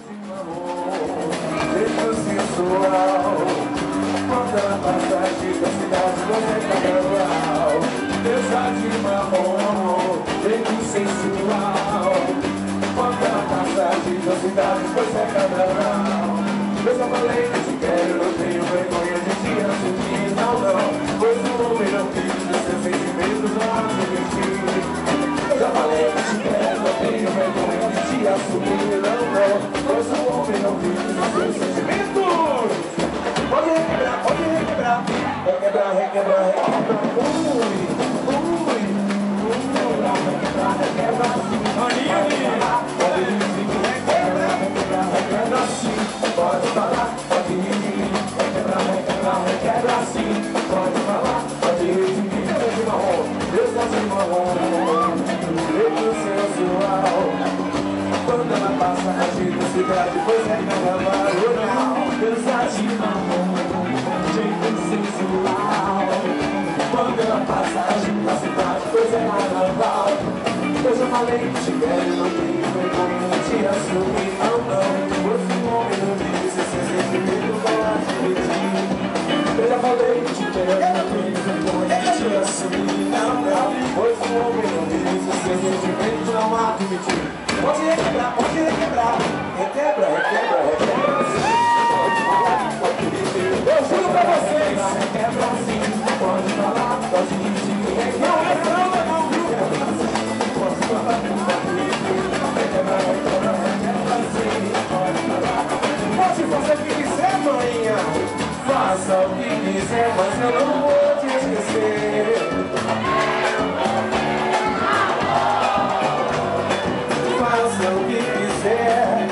Beijo sensual, quando ela passa da cidade, você é carnaval. Beijo de marrom, beijo sensual, quando ela passa da cidade, você é carnaval. Eu só falei que te quero, não tenho vergonha de te assumir, não, não. Pois o homem não vive dos seus sentimentos, não admitir. Eu já falei que te quero, não tenho vergonha de te assumir, não, não. Pois o homem não vive dos seus sentimentos. Pode requebrar, pode requebrar. Requebrar, requebrar, requebrar. Ui, ui, requebrar, requebrar, requebrar. Pode requebrar, requebrar, requebrar sim. Pode falar, pode rir de mim. Requebrar, requebrar, requebrar sim. Pode falar, pode rir de mim. Eu de marrom, eu sou de marrom. Beijo sensual, quando ela passa a gente cidade, pois é carnaval. Eu sou de marrom, jeito sensual, quando ela passa a gente na cidade, pois é carnaval. Eu já falei que te quero, não tenho vergonha de te assumir, não, não. Pois o homem não vive se seu sentimento não admitir. Eu já falei que te quero, não tenho vergonha de te assumir, não, não. Pois o homem não vive se seu sentimento não admitir. Pode requebrar, pode requebrar. Requebra, requebra, requebra sim. Pode falar, pode dizer. Eu juro pra vocês. Requebra sim. Pode falar, pode dizer. Não é fralda não, viu? Pode falar, pode dizer. Requebra, requebra, requebra sim. Pode falar. Pode fazer o que quiser, manhã. Faça o que quiser, mas eu não vou te esquecer. Faça o que quiser.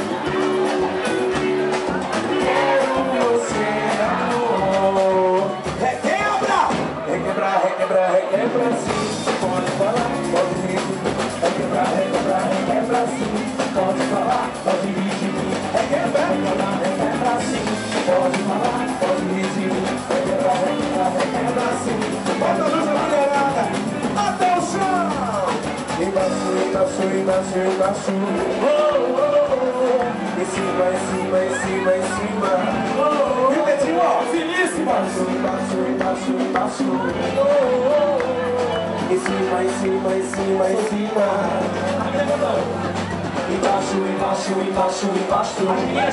Quero você, amor. Requebra! Requebra, requebra, requebra sim. Pode falar, pode rir de mim. Requebra, requebra, requebra sim. Pode falar, pode rir de mim. Requebra, requebra, requebra sim. Pode falar, pode rir de mim. Requebra, requebra, requebra sim. Bota a luz na mulherada até o chão. Embaixo, embaixo, embaixo, embaixo. Oh, oh, oh. Em cima, em cima, em cima, em cima. Oh, oh, oh. E o Betinho, ó, finíssimo. Embaixo, embaixo, embaixo, embaixo. Oh, oh, oh. Em cima, em cima, em cima, em cima. Embaixo, embaixo, embaixo, embaixo.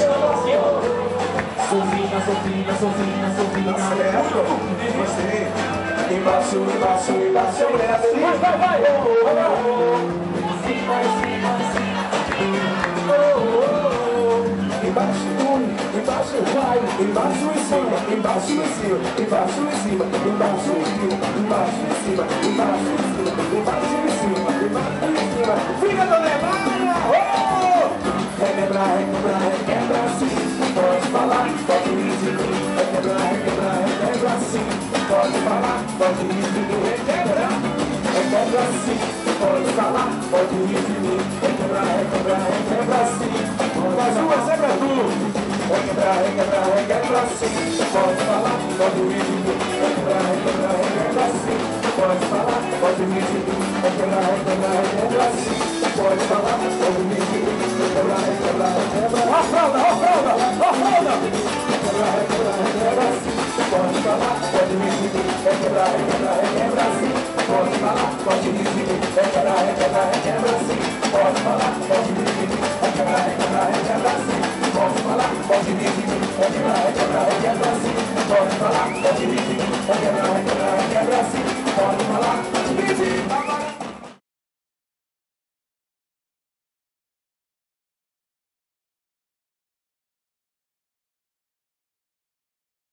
Sozinha, sozinha, sozinha, sozinha. Certo? Você. Embaixo, embaixo, embaixo, mulher, vai, vai, vai! Cima, cima, cima. Embaixo, embaixo, vai! Embaixo e cima, embaixo e cima, embaixo e cima, embaixo e cima, embaixo e cima, embaixo e cima, embaixo e cima, embaixo e cima. Fica da levada! Requebra, requebra, requebra sim. Pode falar, pode rir de mim. Requebra, requebra, requebra sim. Pode falar, pode rir de mim. Requebra, requebra sim. Pode falar, pode rir de mim. Requebra, requebra, requebra sim. Faz uma zebra tudo. Requebra, requebra, requebra sim. Pode falar, pode rir de mim. Requebra, requebra, requebra sim. Pode falar, pode rir de mim. Requebra, requebra, requebra sim. Pode falar, pode rir de mim. Requebra, requebra, requebra. Ó fralda, ó fralda, ó fralda. Requebra, requebra, requebra sim. Pode falar, pode rir de mim. Requebra, requebra, requebra sim. Pode falar, pode rir de mim. Requebra, requebra, requebra sim. Pode falar, pode rir de mim. Requebra, requebra, requebra sim. Pode falar, pode rir de mim. Requebra, requebra, requebra sim. Pode falar, pode rir de mim. Requebra,